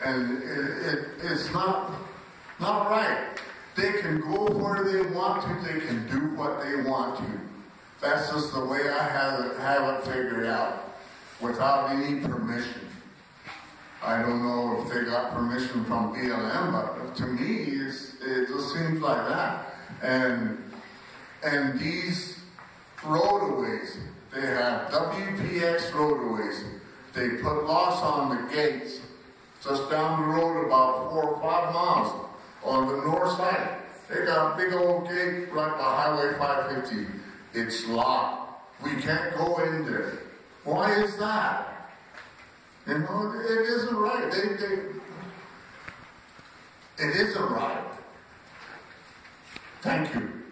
And it's not right. They can go where they want to. They can do what they want to. That's just the way I have it figured out, without any permission. I don't know if they got permission from BLM, but to me, it just seems like that. And these roadaways, they have WPX roadaways. They put locks on the gates just down the road about 4 or 5 miles on the north side. They got a big old gate right by Highway 550. It's locked. We can't go in there. Why is that? You know, it isn't right. It isn't right. Thank you.